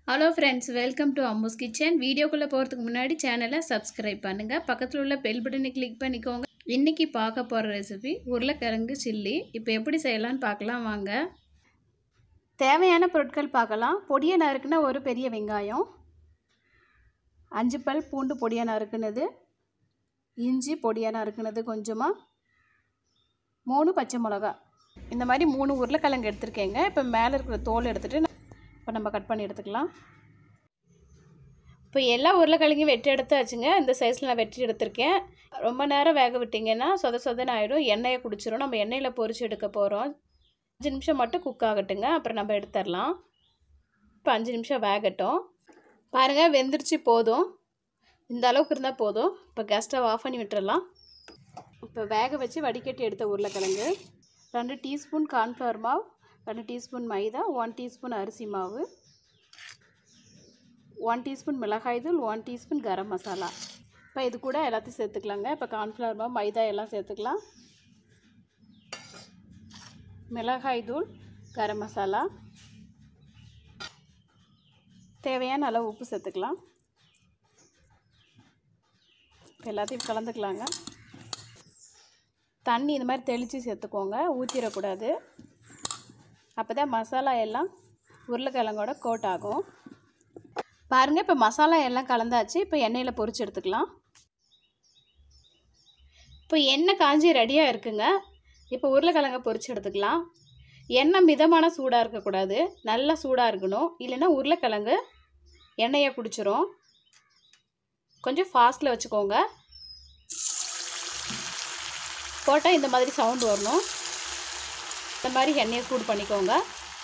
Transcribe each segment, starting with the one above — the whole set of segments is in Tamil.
Hello friends, welcome to Ammu's kitchen. வீடியோக்குள்ளே போகிறதுக்கு முன்னாடி சேனலை சப்ஸ்கிரைப் பண்ணுங்கள். பக்கத்தில் உள்ள பெல் பட்டனை கிளிக் பண்ணிக்கோங்க. இன்றைக்கி பார்க்க போகிற ரெசிபி உருளைக்கிழங்கு சில்லி. இப்போ எப்படி செய்யலான்னு பார்க்கலாம் வாங்க. தேவையான பொருட்கள் பார்க்கலாம். பொடியை நறுக்குன ஒரு பெரிய வெங்காயம், 5 பல் பூண்டு பொடியாக நறுக்குனது, இஞ்சி பொடியாக நறுக்குனது கொஞ்சமாக, 3 பச்சை மிளகா. இந்த மாதிரி 3 உருளைக்கிழங்கு எடுத்துருக்கேங்க. இப்போ மேலே இருக்கிற தோல் எடுத்துகிட்டு இப்போ நம்ம கட் பண்ணி எடுத்துக்கலாம். இப்போ எல்லா உருளைக்கிழங்கையும் வெட்டி எடுத்தாச்சுங்க. இந்த சைஸில் நான் வெட்டி எடுத்திருக்கேன். ரொம்ப நேரம் வேக விட்டிங்கன்னா சொதன்னு ஆகிடும், எண்ணெயை குடிச்சிடும். நம்ம எண்ணெயில் பொரிச்சு எடுக்க போகிறோம். 5 நிமிஷம் மட்டும் குக் ஆகட்டுங்க, அப்புறம் நம்ம எடுத்துடலாம். இப்போ 5 நிமிஷம் வேகட்டும். பாருங்கள், வெந்துருச்சு. போதும், இந்த அளவுக்கு இருந்தால் போதும். இப்போ கேஸ் ஸ்டவ் ஆஃப் பண்ணி விட்டுறலாம். இப்போ வேக வச்சு வடிகட்டி எடுத்த உருளைக்கிழங்கு, 2 டீஸ்பூன் கார்ன்ஃப்ளவர் மாவு, 2 டீஸ்பூன் மைதா, 1 டீஸ்பூன் அரிசி மாவு, 1 டீஸ்பூன் மிளகாய் தூள், 1 டீஸ்பூன் கரம் மசாலா. இப்போ இது கூட எல்லாத்தையும் சேர்த்துக்கலாங்க. இப்போ கார்ன்ஃப்ளவர் மாவு, மைதா எல்லாம் சேர்த்துக்கலாம். மிளகாய் தூள், கரம் மசாலா, தேவையான அளவு உப்பு சேர்த்துக்கலாம். இப்போ எல்லாத்தையும் கலந்துக்கலாங்க. தண்ணி இந்த மாதிரி தெளித்து சேர்த்துக்கோங்க, ஊற்றிடக்கூடாது. அப்போ தான் மசாலா எல்லாம் உருளைக்கிழங்கோட கோட் ஆகும். பாருங்கள், இப்போ மசாலா எல்லாம் கலந்தாச்சு. இப்போ எண்ணெயில் பொரிச்சு எடுத்துக்கலாம். இப்போ எண்ணெய் காஞ்சி ரெடியாக இருக்குங்க. இப்போ உருளைக்கிழங்க பொரிச்சு எடுத்துக்கலாம். எண்ணெய் மிதமான சூடாக இருக்கக்கூடாது, நல்லா சூடாக இருக்கணும். இல்லைன்னா உருளைக்கிழங்கு எண்ணெயை குடிச்சிரும். கொஞ்சம் ஃபாஸ்ட்டில் வச்சுக்கோங்க. போட்டால் இந்த மாதிரி சவுண்டு வரணும். இந்த மாதிரி எண்ணெயை சூடு பண்ணிக்கோங்க.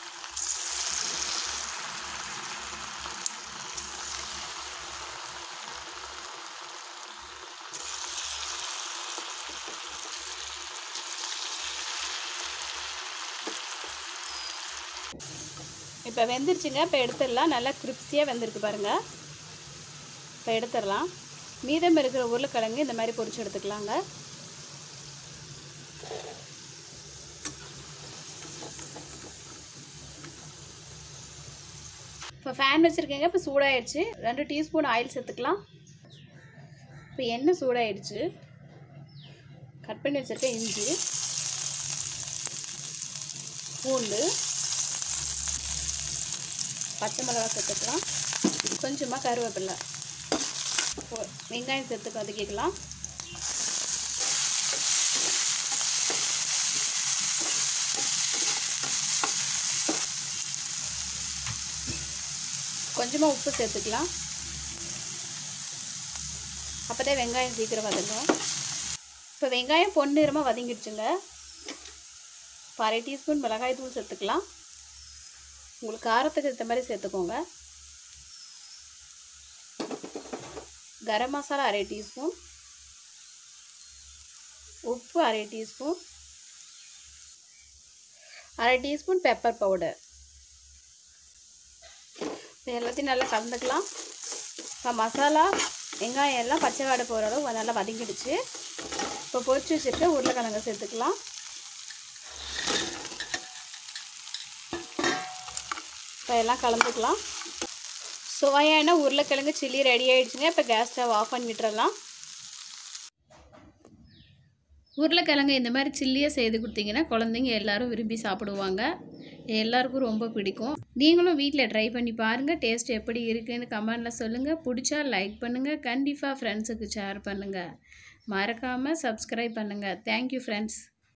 இப்போ வெந்துருச்சுங்க. இப்போ எடுத்துடலாம். நல்லா கிரிப்ஸியாக வெந்திருக்கு பாருங்கள். இப்போ எடுத்துடலாம். மீதம் இருக்கிற உருளைக்கிழங்கு இந்த மாதிரி பொரிச்சு எடுத்துக்கலாங்க. இப்போ ஃபேன் வச்சுருக்கேங்க. இப்போ சூடாகிடுச்சு. 2 டீஸ்பூன் ஆயில் சேர்த்துக்கலாம். இப்போ எண்ணெய் சூடாகிடுச்சு. கட் பண்ணி வச்சுருக்கேன் இஞ்சி, பூண்டு, பச்சை மிளகாய் சேர்த்துக்கலாம். கொஞ்சமாக கருவேப்பிலை, வெங்காயம் சேர்த்து வதக்கிக்கலாம். கொஞ்சமாக உப்பு சேர்த்துக்கலாம். அப்போ தான் வெங்காயம் சீக்கிரம் வதங்கும். இப்போ வெங்காயம் பொன்னிறமாக வதங்கிடுச்சுங்க. இப்போ 1/2 டீஸ்பூன் மிளகாய் தூள் சேர்த்துக்கலாம். உங்களுக்கு காரத்துக்கு ஏற்ற மாதிரி சேர்த்துக்கோங்க. கரம் மசாலா 1/2 டீஸ்பூன், உப்பு 1/2 டீஸ்பூன், 1/2 டீஸ்பூன் பெப்பர் பவுடர். இப்போ எல்லாத்தையும் நல்லா கலந்துக்கலாம். இப்போ மசாலா வெங்காயம் எல்லாம் பச்சை வாடை போகிற அளவு நல்லா வதங்கிடுச்சு. இப்போ பொரிச்சு வச்சுட்டு உருளைக்கிழங்கு சேர்த்துக்கலாம். இப்போ எல்லாம் கலந்துக்கலாம். சுவையான உருளைக்கிழங்கு சில்லி ரெடி ஆகிடுச்சுங்க. இப்போ கேஸ் ஸ்டவ் ஆஃப் பண்ணி விட்டுறலாம். உருளைக்கிழங்கு இந்த மாதிரி சில்லியாக செய்து கொடுத்தீங்கன்னா குழந்தைங்க எல்லோரும் விரும்பி சாப்பிடுவாங்க. எல்லாருக்கும் ரொம்ப பிடிக்கும். நீங்களும் வீட்டில் ட்ரை பண்ணி பாருங்கள். டேஸ்ட் எப்படி இருக்குதுன்னு கமெண்டில் சொல்லுங்கள். பிடிச்சா லைக் பண்ணுங்கள். கண்டிப்பாக ஃப்ரெண்ட்ஸுக்கு ஷேர் பண்ணுங்கள். மறக்காமல் சப்ஸ்கிரைப் பண்ணுங்கள். Thank you friends.